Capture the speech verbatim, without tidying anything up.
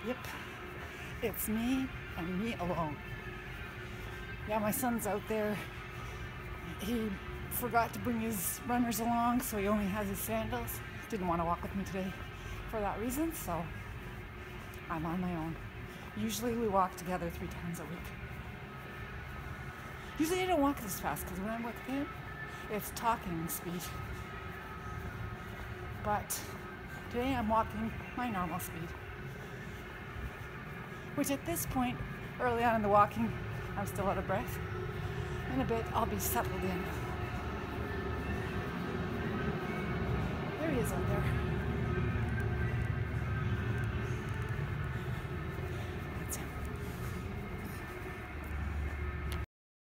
Yep, it's me and me alone. Yeah, my son's out there. He forgot to bring his runners along, so he only has his sandals. Didn't want to walk with me today for that reason, so I'm on my own. Usually we walk together three times a week. Usually I don't walk this fast because when I'm with him, it's talking speed. But today I'm walking my normal speed. Which at this point, early on in the walking, I'm still out of breath. In a bit, I'll be settled in. There he is out there.